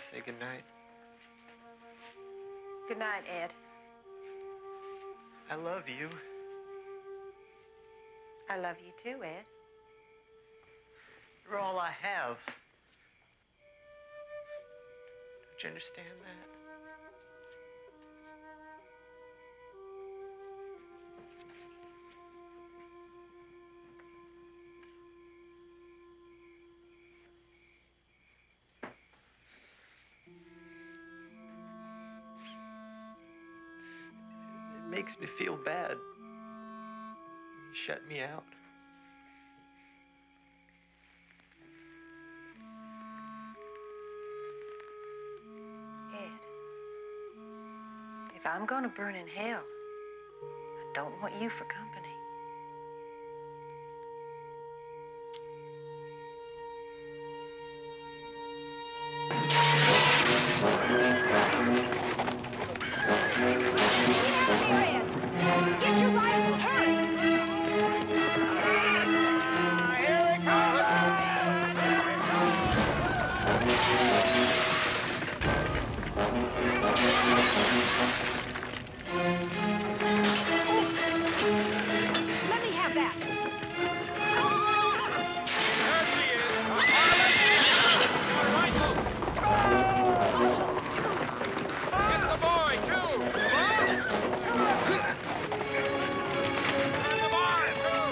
say goodnight. Good night, Ed. I love you. I love you too, Ed. You're all I have. Don't you understand that? It makes me feel bad. You shut me out. Ed, if I'm gonna burn in hell, I don't want you for company. Get your rifle, hurry! Here it comes! Let me have that. There she is. Your rifle. Get the boy, too. And the boy, too.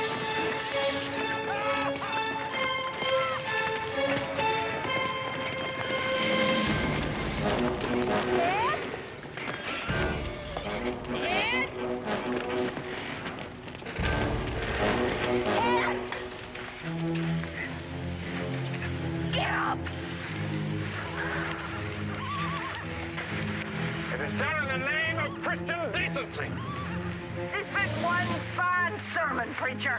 Get up! It is done in the name of Christian decency. This has been one fine sermon, preacher.